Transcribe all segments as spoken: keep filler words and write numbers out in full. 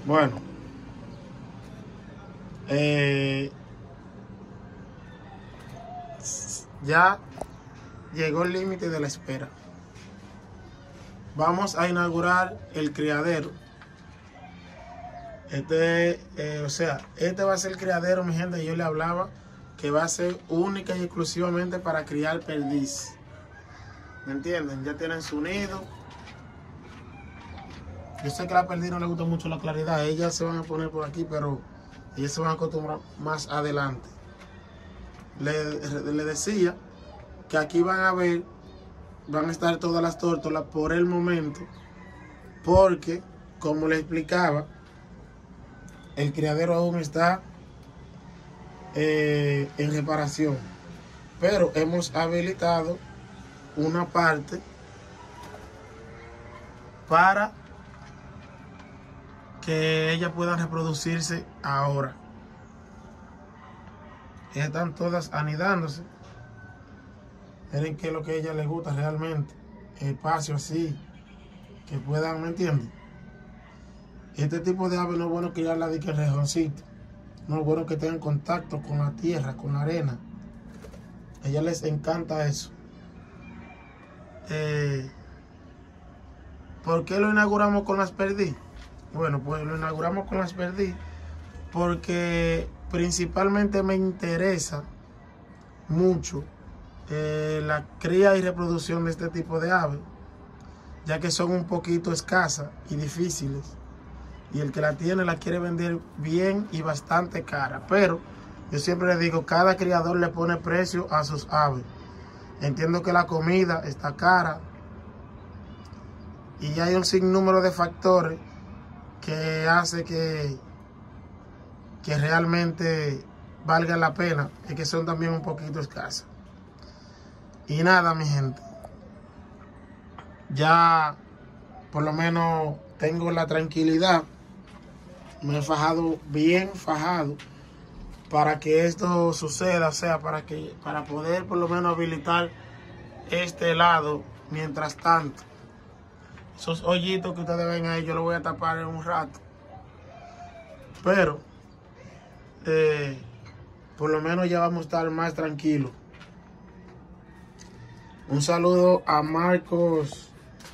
Bueno, eh, ya llegó el límite de la espera. Vamos a inaugurar el criadero. Este, eh, o sea, este va a ser el criadero, mi gente. Yo le hablaba que va a ser única y exclusivamente para criar perdiz. ¿Me entienden? Ya tienen su nido. Yo sé que a la perdiz no le gusta mucho la claridad. Ellas se van a poner por aquí, pero ellas se van a acostumbrar más adelante. Le, le decía que aquí van a ver, van a estar todas las tórtolas por el momento, porque, como les explicaba, el criadero aún está eh, en reparación. Pero hemos habilitado una parte para que ellas puedan reproducirse ahora. Ellas están todas anidándose. Miren qué es lo que a ellas les gusta realmente. Espacio así, que puedan, ¿me entienden? Este tipo de aves no es bueno criarla de que el rejoncito. No es bueno que tengan contacto con la tierra, con la arena. A ellas les encanta eso. Eh, ¿Por qué lo inauguramos con las perdiz? Bueno, pues lo inauguramos con las perdiz porque principalmente me interesa mucho eh, la cría y reproducción de este tipo de aves, ya que son un poquito escasas y difíciles, y el que la tiene la quiere vender bien y bastante cara. Pero yo siempre le digo, cada criador le pone precio a sus aves. Entiendo que la comida está cara y hay un sinnúmero de factores que hace que, que realmente valga la pena, y que son también un poquito escasas. Y nada, mi gente, ya por lo menos tengo la tranquilidad, me he fajado bien fajado para que esto suceda, o sea, para que para poder por lo menos habilitar este lado. Mientras tanto, esos hoyitos que ustedes ven ahí, yo los voy a tapar en un rato, pero eh, por lo menos ya vamos a estar más tranquilos. Un saludo a Marcos,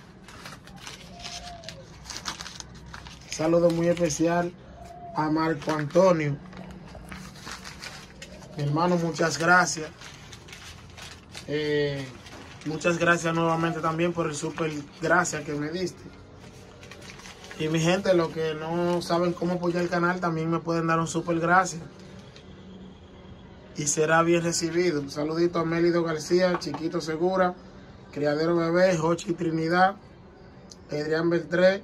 saludo muy especial a Marco Antonio, mi hermano, muchas gracias. Eh, muchas gracias nuevamente también por el super gracias que me diste. Y mi gente, los que no saben cómo apoyar el canal, también me pueden dar un super gracias y será bien recibido. Un saludito a Mélido García, Chiquito Segura, Criadero Bebé, Jochi Trinidad, Adrián Beltré,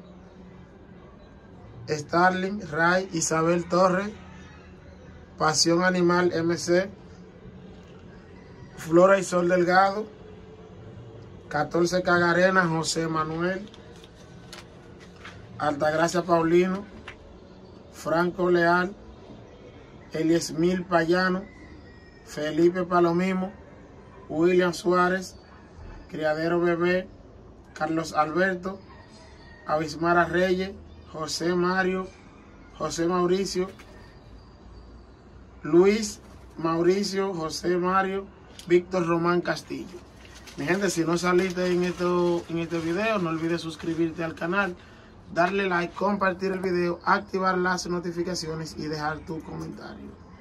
Starling, Ray, Isabel Torres, Pasión Animal M C, Flora y Sol Delgado, catorce Cagarena, José Manuel, Altagracia Paulino, Franco Leal, Eliesmil Payano, Felipe Palomimo, William Suárez, Criadero Bebé, Carlos Alberto, Abismara Reyes, José Mario, José Mauricio, Luis Mauricio, José Mario, Víctor Román Castillo. Mi gente, si no saliste en, esto, en este video, no olvides suscribirte al canal, darle like, compartir el video, activar las notificaciones y dejar tu comentario.